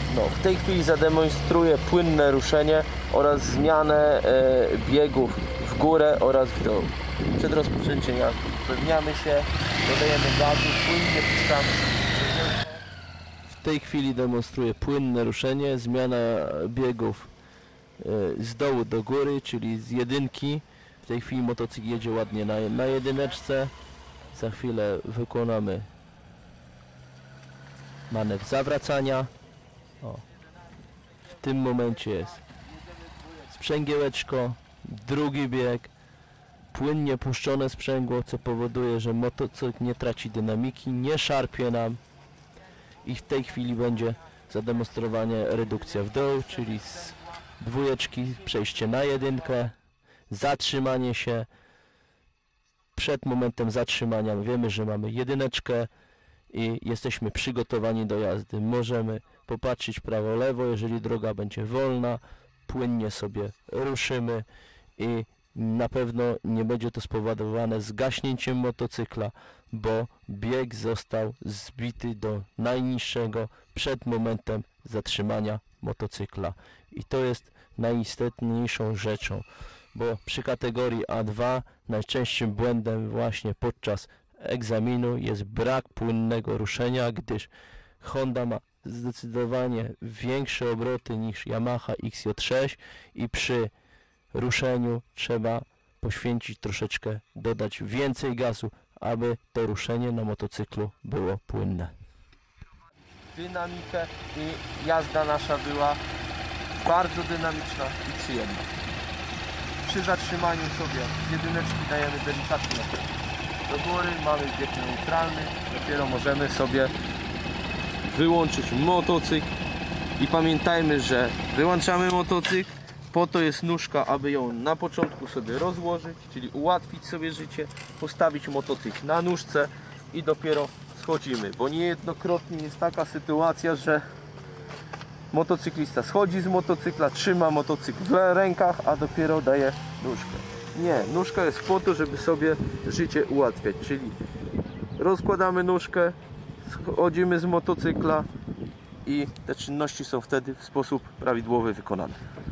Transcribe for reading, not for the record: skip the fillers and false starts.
No, w tej chwili zademonstruję płynne ruszenie oraz zmianę biegów w górę oraz w dół. Przed rozpoczęciem jazdy upewniamy się, dodajemy gazu, płynnie puszczamy. W tej chwili demonstruję płynne ruszenie, zmiana biegów z dołu do góry, czyli z jedynki. W tej chwili motocykl jedzie ładnie na jedyneczce. Za chwilę wykonamy manewr zawracania. O. W tym momencie jest sprzęgiełeczko, drugi bieg, płynnie puszczone sprzęgło, co powoduje, że motocykl nie traci dynamiki, nie szarpie nam i w tej chwili będzie zademonstrowanie redukcja w dół, czyli z dwójeczki przejście na jedynkę, zatrzymanie się. Przed momentem zatrzymania wiemy, że mamy jedyneczkę i jesteśmy przygotowani do jazdy. Możemy popatrzeć prawo, lewo, jeżeli droga będzie wolna, płynnie sobie ruszymy i na pewno nie będzie to spowodowane zgaśnięciem motocykla, bo bieg został zbity do najniższego przed momentem zatrzymania motocykla. I to jest najistotniejszą rzeczą, bo przy kategorii A2 najczęstszym błędem właśnie podczas egzaminu jest brak płynnego ruszenia, gdyż Honda ma zdecydowanie większe obroty niż Yamaha XJ6 i przy ruszeniu trzeba poświęcić troszeczkę, dodać więcej gazu, aby to ruszenie na motocyklu było płynne. Dynamikę i jazda nasza była bardzo dynamiczna i przyjemna. Przy zatrzymaniu sobie z jedyneczki dajemy delikatnie do góry, mamy bieg neutralny, dopiero możemy sobie wyłączyć motocykl i pamiętajmy, że wyłączamy motocykl, po to jest nóżka, aby ją na początku sobie rozłożyć, czyli ułatwić sobie życie, postawić motocykl na nóżce i dopiero schodzimy, bo niejednokrotnie jest taka sytuacja, że motocyklista schodzi z motocykla, trzyma motocykl w rękach, a dopiero daje nóżkę. Nie, nóżka jest po to, żeby sobie życie ułatwiać, czyli rozkładamy nóżkę, schodzimy z motocykla i te czynności są wtedy w sposób prawidłowy wykonane.